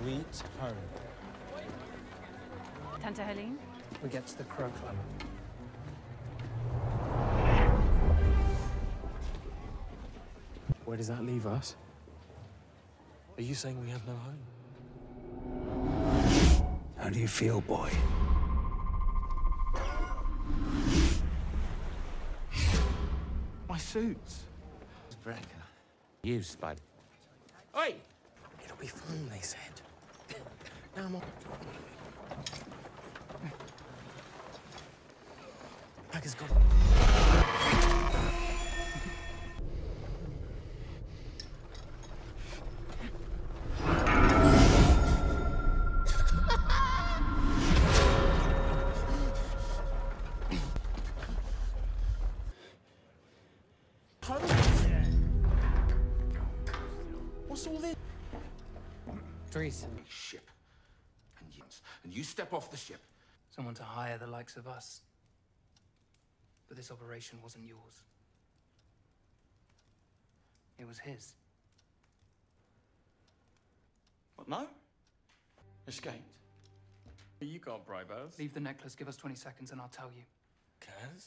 Sweet home. Tante Helene? We get to the Crow Club. Where does that leave us? Are you saying we have no home? How do you feel, boy? My suits. Kaz Brekker. You, Spud. Oi! It'll be fun, they said. Now I'm on. Brekker's gone. What's all this? Trees. Ship. And you step off the ship. Someone to hire the likes of us. But this operation wasn't yours. It was his. What, no? Escaped? You can't bribe us. Leave the necklace, give us 20 seconds, and I'll tell you. Kaz?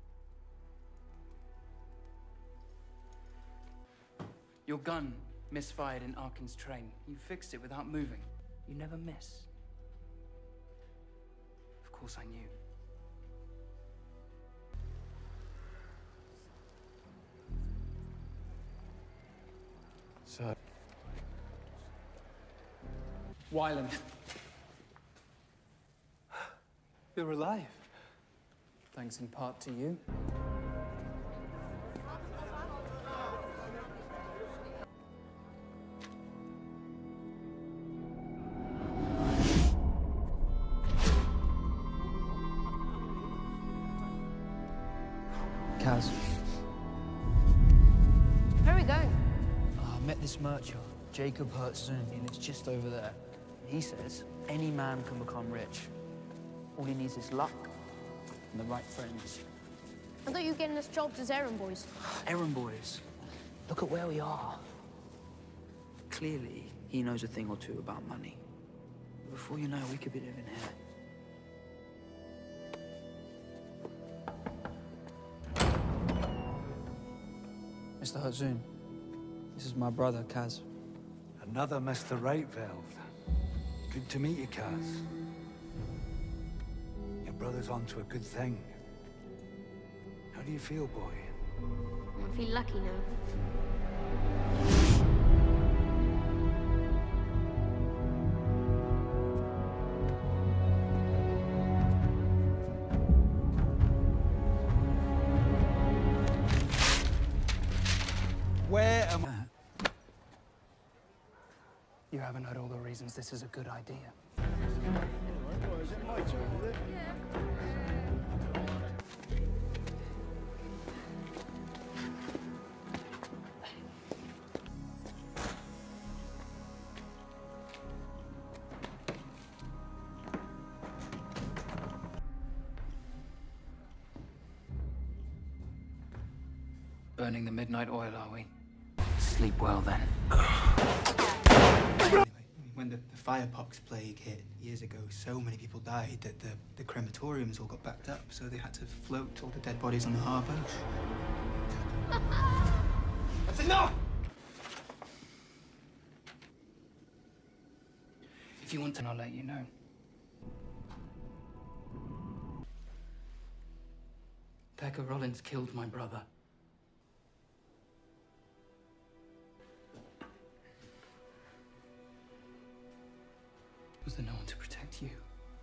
Your gun misfired in Arkin's train. You fixed it without moving. You never miss. Of course I knew. So... Wyland. You're alive. Thanks in part to you. Kaz. Where are we going? I met this merchant, Jacob Hertzun, and it's just over there. He says any man can become rich. All he needs is luck and the right friends. I thought you were getting us jobs as errand boys. Errand boys, look at where we are. Clearly, he knows a thing or two about money. Before you know, we could be living here. Mr. Hertzun, this is my brother, Kaz. Another Mr. Rightveld. Good to meet you, Kaz. Your brother's onto a good thing. How do you feel, boy? I feel lucky now. Where am I? You haven't heard all the reasons this is a good idea. Is it my turn, is it? Burning the midnight oil, are we? Sleep well, then. When the firepox plague hit years ago, so many people died that the crematoriums all got backed up, so they had to float all the dead bodies on the harbour. That's enough! If you want to, I'll let you know. Pekka Rollins killed my brother. Was there no one to protect you?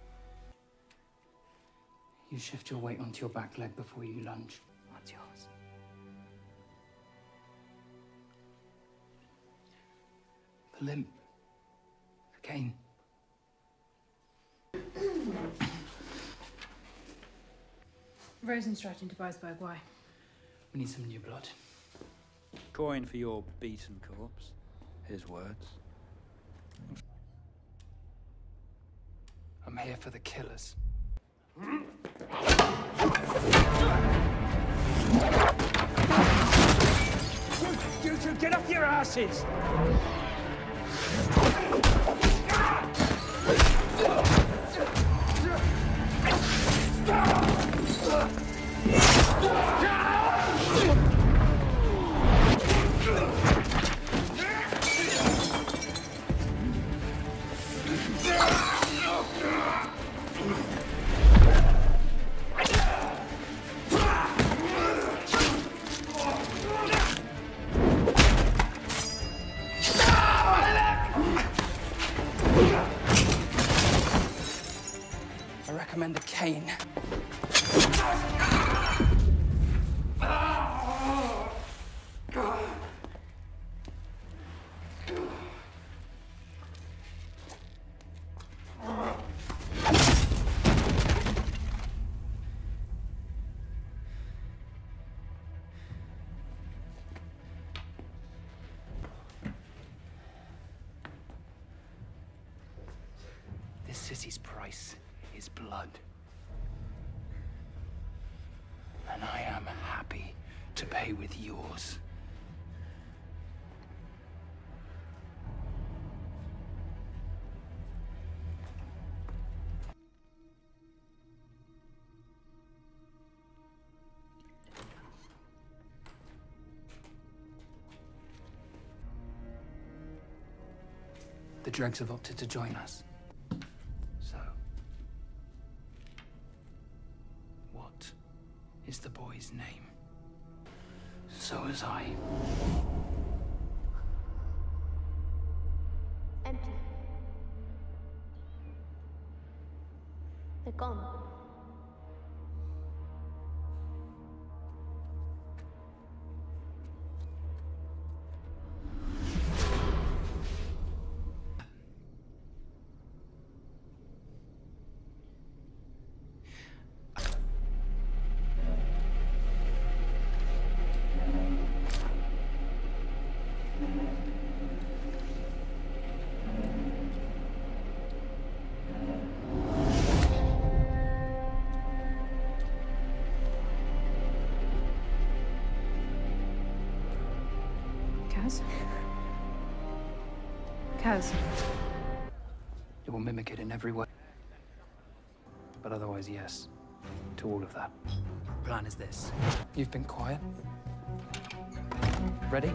You shift your weight onto your back leg before you lunge. What's yours? The limp. The cane. Rosenstraat to Weisberg, why? We need some new blood. Coin for your beaten corpse. His words. I'm here for the killers. You two, get off your asses! Commander Kane. This city's price is blood. And I am happy to pay with yours. The dregs have opted to join us. So, what is the boy's name? So was I. Empty. They're gone. Kaz? Kaz? It will mimic it in every way. But otherwise, yes. To all of that. Plan is this. You've been quiet. Ready?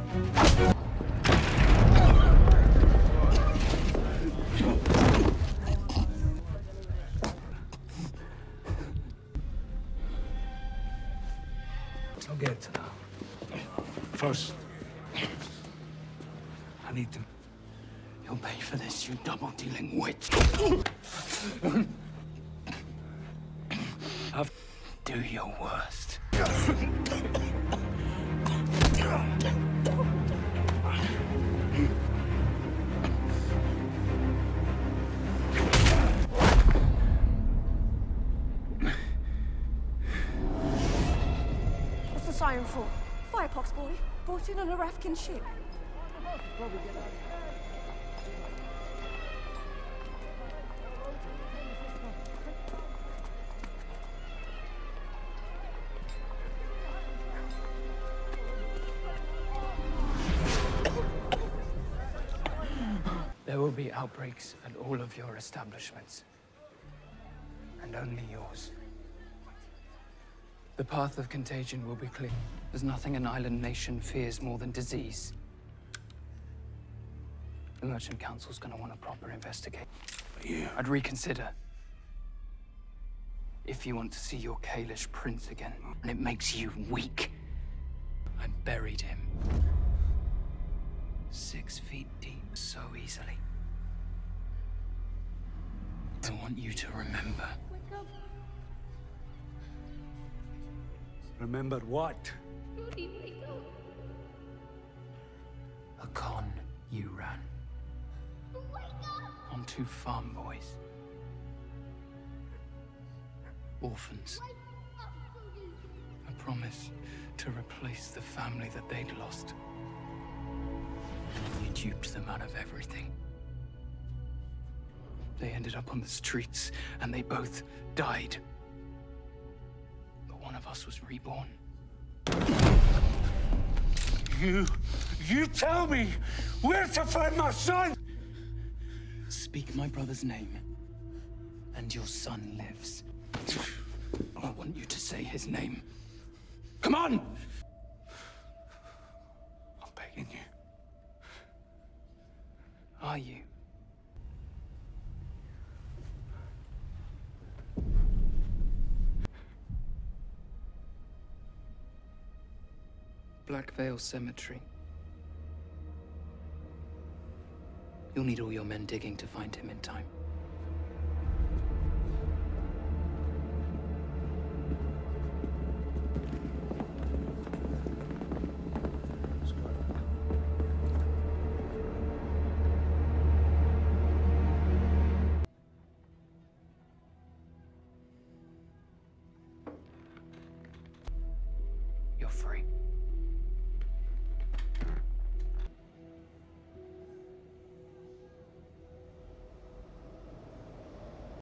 I'll get to that. First, I need to... You'll pay for this, you double-dealing witch. Do your worst. What's the siren for? Firepox boy, brought in on a Rafkin ship. There will be outbreaks at all of your establishments. And only yours. The path of contagion will be clear. There's nothing an island nation fears more than disease. The Merchant Council's gonna want a proper investigation. Yeah. I'd reconsider. If you want to see your Kalish prince again, and it makes you weak. I buried him. 6 feet deep so easily. I want you to remember. Remember what? A con you ran. On 2 farm boys. Orphans. A promise to replace the family that they'd lost. You duped them out of everything. They ended up on the streets, and they both died. But one of us was reborn. You tell me where to find my son! Speak my brother's name, and your son lives. I want you to say his name. Come on! I'm begging you. Are you? Black Veil Cemetery. You'll need all your men digging to find him in time.